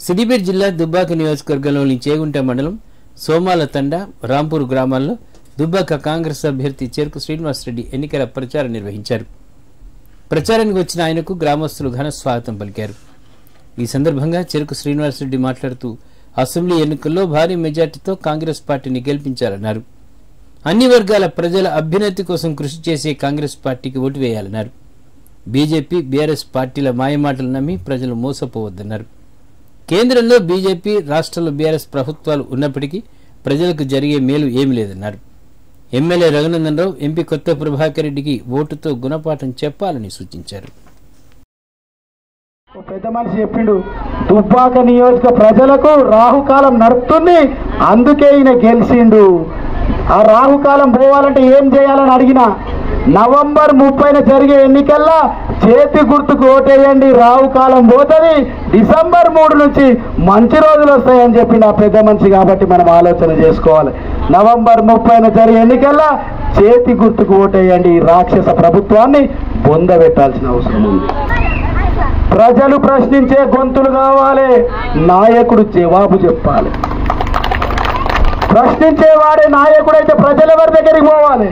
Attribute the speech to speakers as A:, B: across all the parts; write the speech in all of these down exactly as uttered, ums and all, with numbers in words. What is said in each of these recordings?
A: సిద్దిపేట జిల్లా దుబ్బాక నియోజకవర్గంలోని చేగుంట మండలం సోమాల తండ రాంపూర్ గ్రామాల్లో దుబ్బాక కాంగ్రెస్ అభ్యర్థి చెరుకు శ్రీనివాసరెడ్డి ఎన్నికల ప్రచారం నిర్వహించారు. ప్రచారానికి వచ్చిన ఆయనకు గ్రామస్తులు ఘన స్వాగతం పలికారు. ఈ సందర్భంగా చెరుకు శ్రీనివాసరెడ్డి మాట్లాడుతూ అసెంబ్లీ ఎన్నికల్లో భారీ మెజార్టీతో కాంగ్రెస్ పార్టీని గెలిపించాలన్నారు. అన్ని వర్గాల ప్రజల అభ్యున్నతి కోసం కృషి చేసే కాంగ్రెస్ పార్టీకి ఓటు వేయాలన్నారు. బీజేపీ బీఆర్ఎస్ పార్టీల మాయమాటలు నమ్మి ప్రజలు మోసపోవద్దన్నారు. కేంద్రంలో బీజేపీ, రాష్ట్రంలో బీఆర్ఎస్ ప్రభుత్వాలు ఉన్నప్పటికీ ప్రజలకు జరిగే మేలు ఏమీ లేదన్నారు. ఎమ్మెల్యే రఘునందన్ రావు, ఎంపీ కొత్త ప్రభాకర్ రెడ్డికి ఓటుతో గుణపాఠం చెప్పాలని సూచించారు.
B: పెద్ద మనిషి చెప్పిండు, దుబ్బాక నియోజక ప్రజలకు రాహుకాలం నడుపుతుంది, అందుకే ఈయన గెలిచిండు. ఆ రాహుకాలం పోవాలంటే ఏం చేయాలని అడిగిన, నవంబర్ ముప్పైన జరిగే ఎన్నికల్లో చేతి గుర్తుకు ఓటేయండి, రాహుకాలం పోతుంది, డిసెంబర్ మూడు నుంచి మంచి రోజులు వస్తాయని చెప్పి నా పెద్ద మనిషి. కాబట్టి మనం ఆలోచన చేసుకోవాలి. నవంబర్ ముప్పైన జరిగే ఎన్నికల్లో చేతి గుర్తుకు ఓటేయండి, రాక్షస ప్రభుత్వాన్ని బొందబెట్టాల్సిన అవసరం ఉంది. ప్రజలు ప్రశ్నించే గొంతులు కావాలి, నాయకుడు జవాబు చెప్పాలి. ప్రశ్నించేవాడే నాయకుడైతే ప్రజలు ఎవరి దగ్గరికి పోవాలి?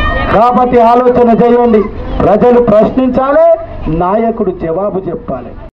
B: కాబట్టి ఆలోచన చేయండి, ప్రజలు ప్రశ్నించాలి, నాయకుడు జవాబు చెప్పాలి.